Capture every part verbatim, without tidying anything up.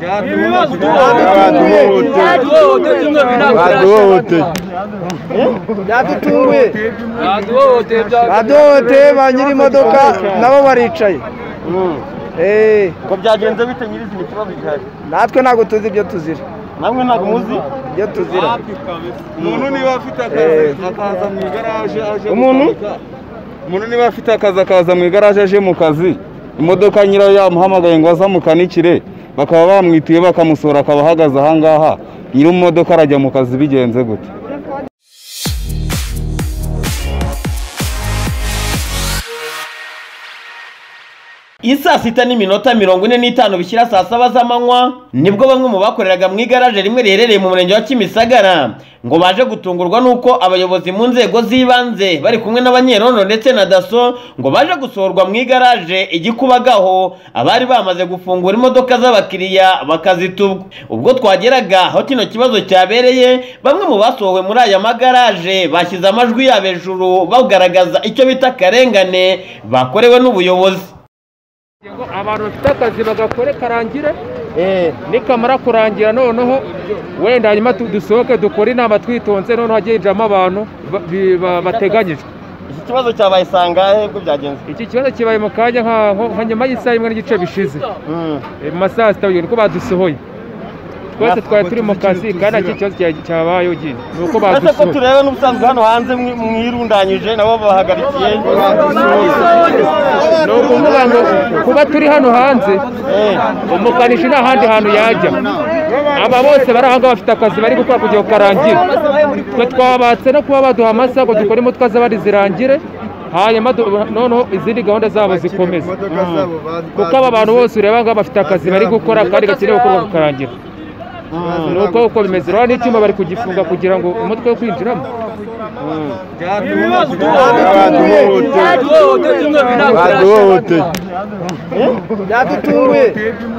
byadutunguye badohote ba nyiri imodoka nabo baricaye. Eh, ko byagenze bite nyirizi ikibazo gihari? natwe ntabwo tuzi ibyo tuzira. namwe ntabwo muzi ibyo tuzira. umuntu niba afite akazi akaza mu igaraje aje umuntu umuntu niba afite akazi akaza mu igaraje aje mu kazi, imodoka nyirayo yamuhamagaye ngo azamukanikire, bakaba bamwitiye bakamusora akaba ahagaze aha ngaha, nyiri imodoka arajya mu kazi bigenze gute? Isa sita n'iminota mirongo ine n'itanu bishyira saa saba z'amanywa nibwo bamwe mu bakoreraga mu igaraje rimwe riherereye mu murenge wa Kimisagara ngo baje gutungurwa nuko abayobozi mu nzego z'ibanze bari kumwe n'abanyerondo ndetse na daso ngo baje gusohorwa mu igaraje igikubagaho abari bamaze gufungura imodoka z'abakiriya bakazitubwa. Ubwo twageraga aho kino kibazo cyabereye, bamwe mu basohowe muri aya magaraje bashyize amajwi yabo hejuru bagaragaza icyo bita akarengane bakorewe n'ubuyobozi. abantu bafite akazi bagakore karangire, nikamara kurangira noneho wenda hanyuma dusohoke dukora inama twitonze, noneho hagenjamo abantu bateganyijwe. iki kibazo cyabaye sangahe bwo byagenze? Iki kibazo kibaye mu kanya nka nyuma y'isaha imwe n'igice bishize mu masaha sita niko badusohoye. twese twari turi mu kazi kandi iki kibazo cyabaye ugiye nuko badusohoye. ko turebe n'ubusanzwe hano hanze mwirundanyije nabo bahagarikiye. ni ukuvuga ngo kuba turi hano hanze umukanishi nta handi hantu yajya, aba bose bari aha ngaha bafite akazi bari gukora kugira ngo karangire. twe twabatse no kuba baduha amasaha ngo dukore imodoka z'abandi zirangire, hanyuma noneho izindi gahunda zabo zikomeza, kuko aba bantu bose ureba ngaha bafite akazi bari gukora kandi gakeneye gukorwa kukarangira. nuko uko bimeze rero n'icyuma bari kugifunga kugira ngo umutwe wo kwinjiramo. byadutunguye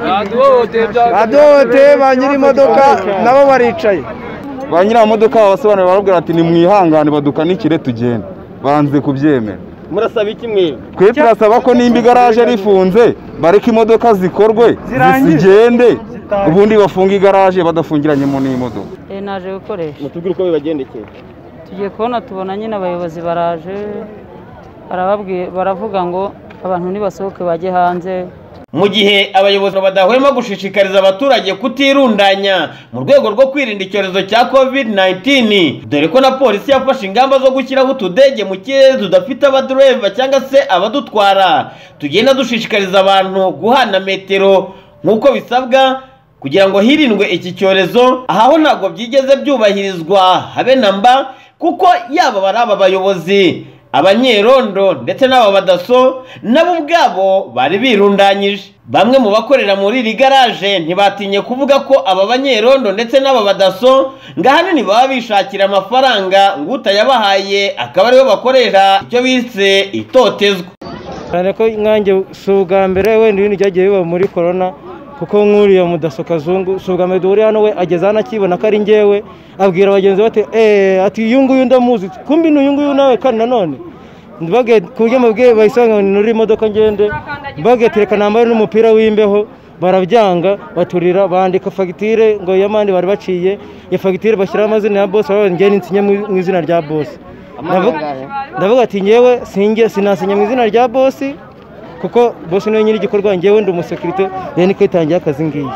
badohote ba nyiri imodoka nabo baricaye. ba nyiri imodoka babasobanurira barabwira ati nimwihangane badukanikire tugende, banze kubyemera. murasaba iki mwe? twe turasaba ko nimba igaraje rifunze bareka imodoka zikorwe zigende, ubundi bafunga igaraje badafungiranyemo n'imodoka. Eh, naje gukoresha. mutubwire uko bibagendekeye. Tugiye kubona tubona nyine abayobozi baraje barababwiye baravuga ngo abantu nibasohoke bajye hanze. Mu gihe abayobozi badahwema gushishikariza abaturage kutirundanya mu rwego rwo kwirinda icyorezo cya covid nineteen, dore ko na polisi yafashe ingamba zo gushyiraho utudege mu kirere tudafite abadureva cyangwa se abadutwara, tugenda dushishikariza abantu guhana metero nk'uko bisabwa kugira ngo hirindwe iki cyorezo. Aho ntabwo byigeze byubahirizwa habe namba, kuko yaba bari aba bayobozi, abanyerondo ndetse n'aba badaso nabo ubwabo bari birundanyije. Bamwe mu bakorera muri iri garaje ntibatinye kuvuga ko aba banyerondo ndetse n'aba badaso ngahanini baba bishakira amafaranga, ngo utayabahaye akaba ariwe bakorera icyo bise itotezwa. cyane ko nkanjye si ubwa mbere wenda ibintu byagiye biba muri corona, kuko nk'uriya mudaso kazungu si ubwa mbere duhuriye hano, we ageze hano akibona ko ari njyewe abwira abagenzi bati eee ati uyu nguyu ndamuzi, kumbi ni uyu nguyu nawe kandi nanone mbage ku buryo mubwiye bayisanga nuri imodoka ngende, mbage tereka nambaye n'umupira w'imbeho, barabyanga baturira bandika fagitire ngo yamandi bari baciye ya fagitire bashyiraho amazina ya boss, baba ngene insinya mu izina rya boss. ndavuga ati ngewe singe sinasinya mu izina rya boss, kuko boss niwe nyiri igikorwa, ngewe ndi umusekirite yani kwitangiye akazi ngiye,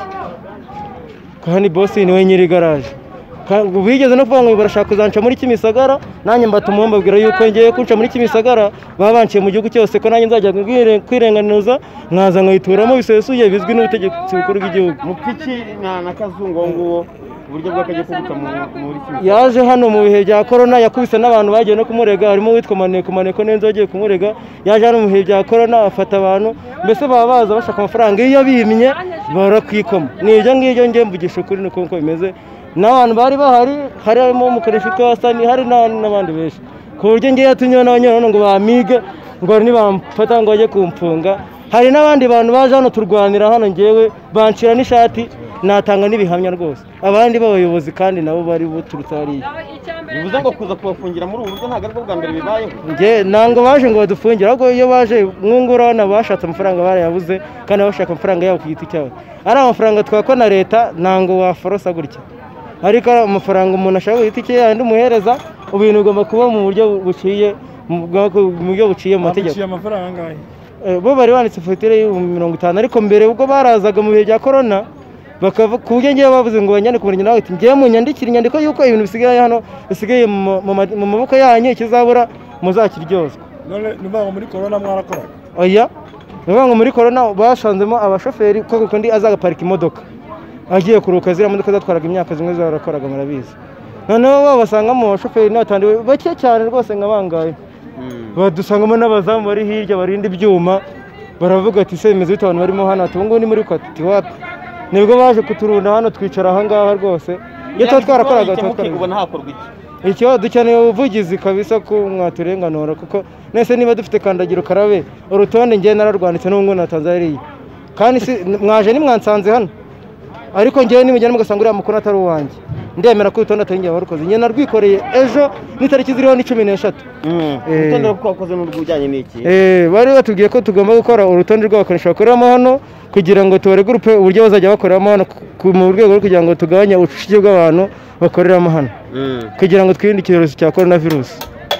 kandi boss niwe nyiri garage. Bigeze no kuvuga ngo barashaka kuzanca muri Kimisagara, nanjye mbatuma mbabwira yuko ngiye kunca muri Kimisagara babanciye mu gihugu cyose, ko nanjye nzajya kwirenganiza nkaza nkayituramo bisesuye bizwi n'ubutegetsi bukuru bw'igihugu. Mupiki na kazungu nguwo uburyo bw'akajya kubuka muri Kimisagara yaje hano mu bihe bya corona, yakubise n'abantu bagiye no kumurega, harimo witwa Maneko Maneko nenzo agiye kumurega, yaje hano mu bihe bya corona afata abantu, mbese baba baza bashaka amafaranga, iyo bimye barakwikoma. Ni ibyo ngibyo ngiye mvugisha ukuri nuko uko bimeze. N'abantu bari bahari, harimo umukoresha witwa Hasani, hari n'abandi benshi, ku buryo ngiye yatumyeho n'abanyerondo ngo bamige, ngo nibamfata ngo bajye kumfunga. Hari n'abandi bantu baje hano turwanira hano, ngewe bancira n'ishati natanga n'ibihamya rwose, abandi b'abayobozi kandi nabo bari buturutse hariya. bivuze ngo kuza kubafungira muri ubu buryo ntabwo ari bwo bwa mbere bibayeho. Nge ntabwo baje ngo badufungire, ahubwo iyo baje mwungura na bashatse amafaranga barayabuze kandi bashaka amafaranga yabo ku giti cyabo. Ari amafaranga twakwa na leta ntabwo waforosa gutya, ariko amafaranga umuntu ashaka ku giti cye yandi umuhereza, ibintu bigomba kuba mu buryo buciye mu buryo buciye mu mategeko. Amafaranga angahe? Bo bari banditse fagitire y'ibihumbi mirongo itanu, ariko mbere ubwo barazaga mu bihe bya korona ku buryo ngewe bavuze ngo banyane ku murenge nawe ati ngewe munyandikire inyandiko y'uko ibintu bisigaye hano bisigaye mu maboko yanyu, ikizabura muzakiryozwa. None niba ngo muri korona mwarakoraga? Oya, niba ngo muri korona bashanzemo abashoferi ko kundi azagaparika imodoka agiye kuruka, ziriya modoka zatwaraga imyaka zimwe zarakoraga murabizi. Noneho bo basangamo abashoferi n'abatandi bake cyane rwose nkabangaye, badusangamo n'abazamu bari hirya barinda ibyuma, baravuga ati se bimeze bite abantu barimo hano? Ati ubu ngubu ni muri kwati wapi? Nibwo baje kuturunda hano twicara aha ngaha rwose. Iyo tuba twarakoraga ubona hakorwa iki? Icyo dukeneye ubuvugizi kabisa ko mwaturenganura, kuko nese niba dufite kandagira ukarabe urutonde ngiye nararwanditse n'ubwo natanze ariye, kandi mwaje nimwansanze hano, ariko ngewe nimujyana mugasanga uriya mukuru atari uwanjye, ndemera ko urutonde atari ngewe warukoze. Njye narwikoreye ejo n'itariki ziriho ni cumi n'eshatu. Urutonde rwakoze n'urwujyanye n'iki? Bari batubwiye ko tugomba gukora urutonde rw'abakanishi bakoreramo hano kugira ngo tubaregurupe uburyo bazajya bakoreramo hano mu rwego rwo kugira ngo tugabanye ubucucike bw'abantu bakoreramo hano, kugira ngo twirinde icyorezo cya korona virusi.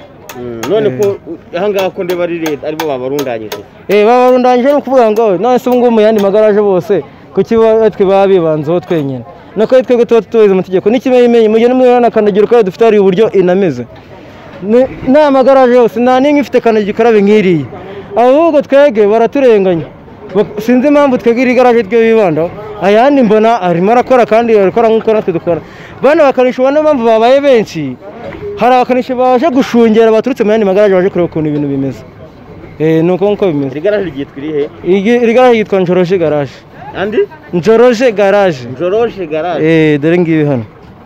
None ko aha ngaha ko ndeba ari leta aribo babarundanyije? Babarundanyije ni ukuvuga ngo none se ubu ngubu mu yandi magaraje bose kuki twe baba bibanzeho twenyine? Nako twebwe tuba tutubiza amategeko n'ikimenyimenyi mugende mwibona kandagira ukarabe dufite hari uburyo inameze. Nta magaraje yose nta n'imwe ifite kandagira ukarabe nk'iriya, ahubwo twege baraturenganya. Sinzi impamvu twege iri garaje twe bibandaho, ayandi mbona arimo arakora kandi arakora nk'uko natwe dukora. Bana bakanisha ubona impamvu babaye benshi, hari abakanishi baje gushungera baturutse mu yandi magaraje baje kureba ukuntu ibintu bimeze. Ni uko nk'uko bimeze. Iri garaje ryitwa irihe? Iri garaje yitwa Njoroje garaje. Andi? Njoroje garaje. Njoroje garaje. Eh, dore ngibi hano.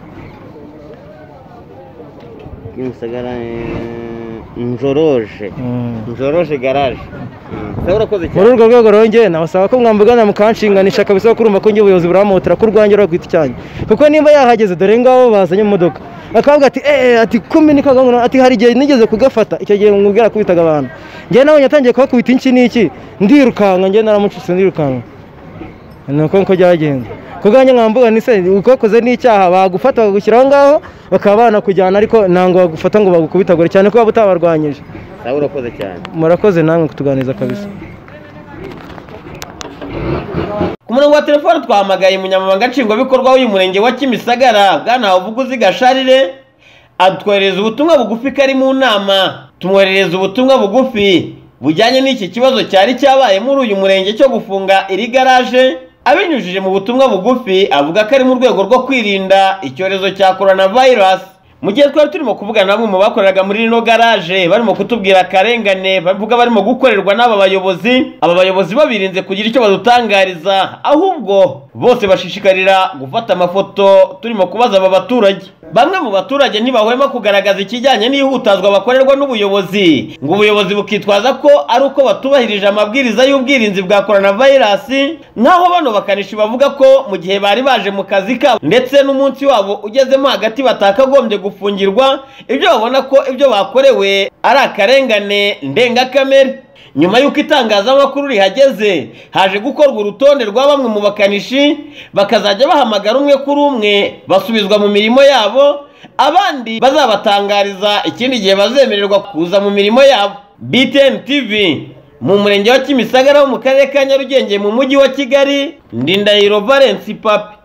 Kimisagara Njoroje. Njoroje garaje. Urakoze cyane. Muri urwo rwego ronge nabasaba ko mwambugana mukanshinganisha kabisa, kurumva ko ngiye ubuyobozi buramutira ku rwange rwo kwita cyane, kuko nimba yahageze dore ngabo bazanye imodoka akavuga ati eh ati kumi nikaga ati hari igihe nigeze kugafata, icyo gihe ngubwira kubitaga abantu ngiye nawe yatangiye kubakubita iki niki ndirukanka, ngiye naramucitse ndirukanka. Nuko nko byagenze kuganye mwambuga ni se ukokoze n'icyaha bagufata bagushyiraho ngaho bakaba banakujyana, ariko nango bagufata ngo bagukubitagore cyane ko butabarwanyije. Urakoze cyane. Murakoze namwe kutuganiza kabisa. Ku murongo wa telefone twahamagaye umunyamabanga nshingwabikorwa w'uyu murenge wa Kimisagara bwana Ubuguzi Gasharire, atwohereza ubutumwa bugufi kari mu nama. Tumwoherereza ubutumwa bugufi bujyanye n'iki kibazo cyari cyabaye muri uyu murenge cyo gufunga iri garaje. Abinyujije mu butumwa bugufi avuga ko ari mu rwego rwo kwirinda icyorezo cya coronavirus. Mu gihe twari turimo kuvugana namwe mu bakoreraga muri rino garaje barimo kutubwira akarengane bavuga barimo gukorerwa n'aba bayobozi, aba bayobozi babirinze kugira icyo badutangariza, ahubwo bose bashishikarira gufata amafoto turimo kubaza aba baturage. Bamwe mu baturage ntibahwema kugaragaza ikijyanye n'ihutazwa bakorerwa n'ubuyobozi, ngo ubuyobozi bukitwaza ko ari uko batubahirije amabwiriza y'ubwirinzi bwa coronavirus, naho bano bakanishi bavuga ko mu gihe bari baje mu kazi kabo ndetse n'umunsi wabo ugezemo hagati batakagombye gufungirwa, ibyo babona ko ibyo bakorewe ari akarengane ndengakamere. Nyuma y'uko itangazamakuru rihageze haje gukorwa urutonde rwa bamwe mu bakanishi bakazajya bahamagara umwe kuri umwe basubizwa mu mirimo yabo, abandi bazabatangariza ikindi gihe bazemererwa kuza mu mirimo yabo. B T N T V mu murenge wa Kimisagara wo mu karere ka Nyarugenge mu mujyi wa Kigali, Ndindahiro Valence Papi.